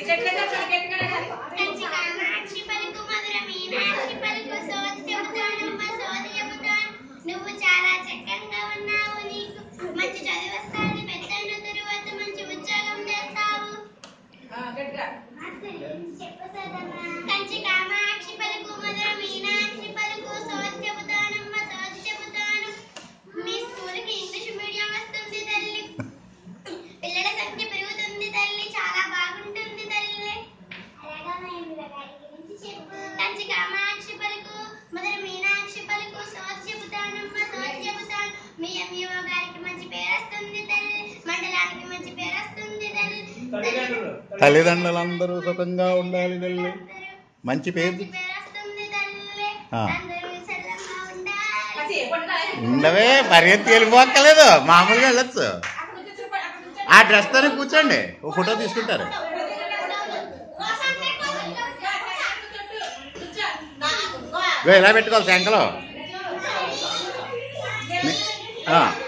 నువ్వు చాలా చక్కగా ఉన్నావు, నీకు మంచి చదువు వస్తుంది, పెద్దయిన తరువాత మంచి ఉద్యోగం చేస్తావు. కంచి కామాక్షి పలుకు మధుర మీనాక్షి పలుకు సోది చెబుతానమ్మ సోది చెబుతాను. మీ స్కూల్కి ఇంగ్లీష్ మీడియం వస్తుంది తల్లి, పిల్లల సంఖ్య పెరుగుతుంది తల్లి, చాలా బాగుంటుంది తల్లి. కంచి కామాక్షి పలుకు మధుర మీనాక్షి పలుకు సోది చెబుతానమ్మ సోది చెబుతాను. మీ ఎంఈఓ గారికి మంచి పేరు వస్తుంది తల్లి, మండలానికి మంచి పేరు వస్తుంది తల్లి. తల్లిదండ్రులందరూ సుఖంగా ఉండాలి తల్లి, మంచి పేరు ఉండవే. పరిగెత్తి వెళ్ళిపోక్కలేదు, మామూలుగా వెళ్ళొచ్చు. ఆ డ్రెస్ తోనే కూర్చోండి, ఓ ఫోటో తీసుకుంటారు. ఇలా పెట్టుకోవాలి శంకలో.